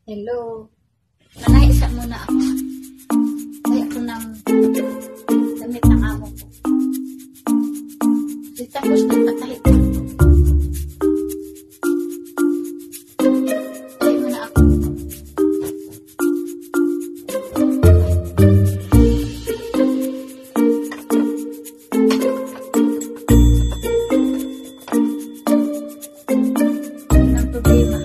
Hello. Nanaisa muna ako. Kaya ako ng damit ng amo ko. Tapos nagpatahi ko. Tahi muna ako. Ang problema.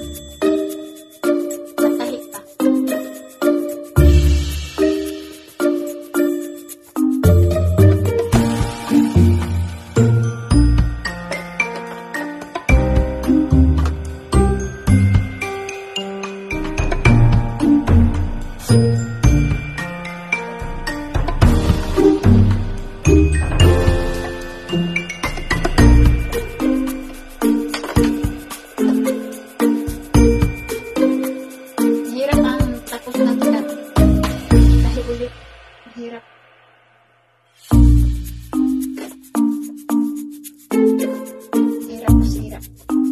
Maherap. Hirap mas hirap.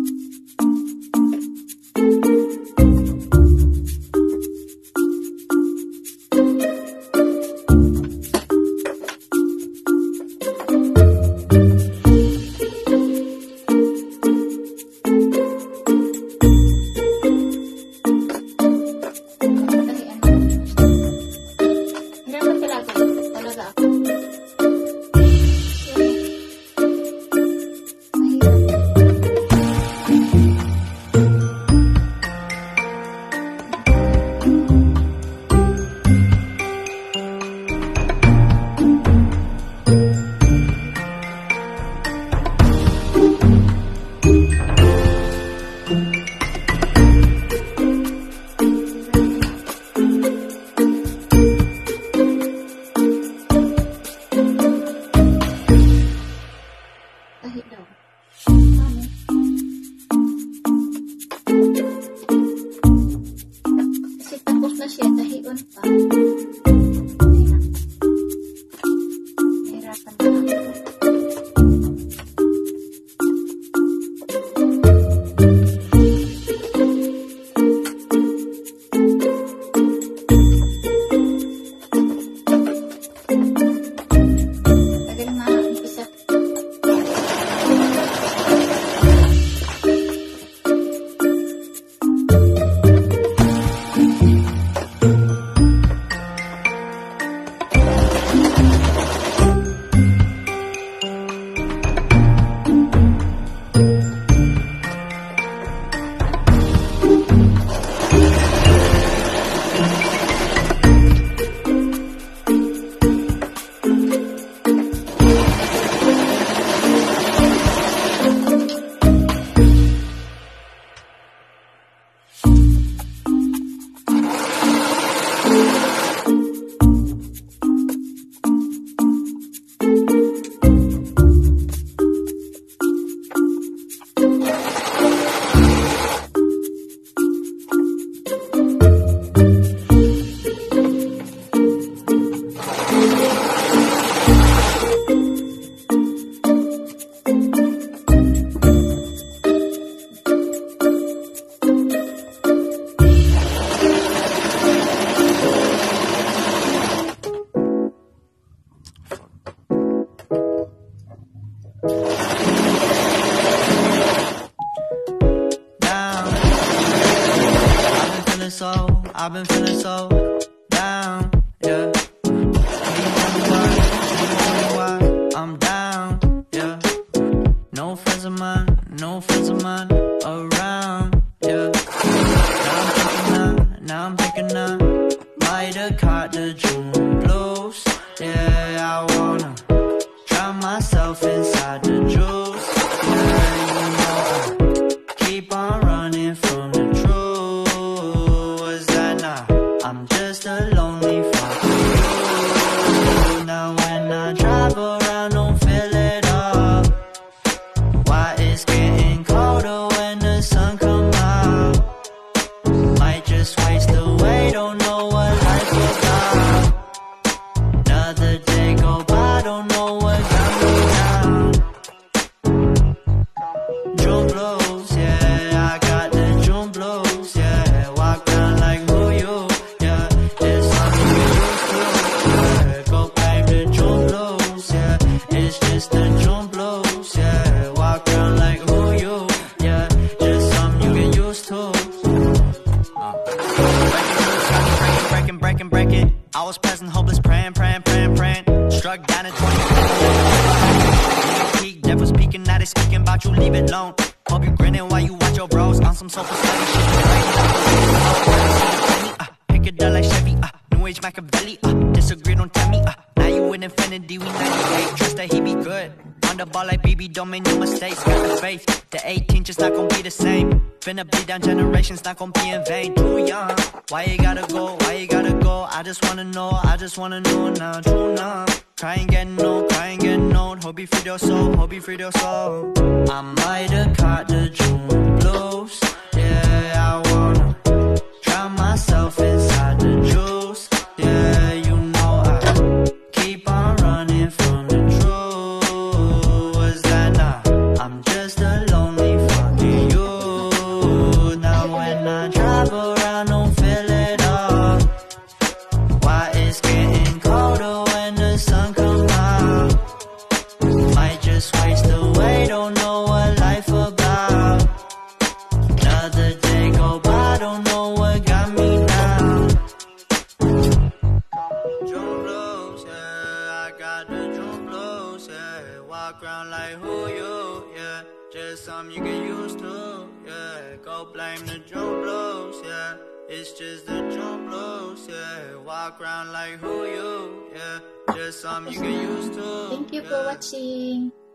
Tahi daw. Kasi tapos na siya, tahion pa. Nahirapan na ako. I've been feeling so down, yeah. Can you tell me why? Can you tell me why I'm down, yeah. No friends of mine around, yeah. Now I'm thinking I might have caught the June blues, yeah. I wanna drown myself inside the juice, yeah. You know I keep on running from the truth. I'm just a lonely fucking fool. Now when I drive around, don't fill it up. Why it's getting colder when the sun come out. Might just waste away, don't know what life is about. I was present, hopeless, praying. Struck down in 20. Peak, devil's peeking, now they speaking about you, leave it alone. Hope you grinning while you watch your bros on some sofa slave shit. Pick it up like Chevy, New Age Machiavelli, disagree, don't tell me, now you in infinity, we 98, trust that he be good. On the ball like BB, don't make no mistakes, got the faith, the 18 just not gonna be the same. Finna bleed down generations, not gonna be in vain. Too young, why you gotta go, I just wanna know now, true numb. Crying getting old, hope you free your soul, I might have caught the June blues, yeah, I wanna drown myself inside the juice, yeah, you know I keep on running from the truth, was that not, I'm just a lonely fucking you, now when I drive around don't feel it all, why it's getting colder when the sun comes out, might just waste away, don't know what life about, another day go by, don't know what got me now. June blues, yeah, I got the June blues, yeah, walk around like who you, yeah, just something you get used to, yeah, go blame the June blues, yeah, it's just the June blues, yeah, walk around like who you, yeah, just something you get used to. Thank you for watching.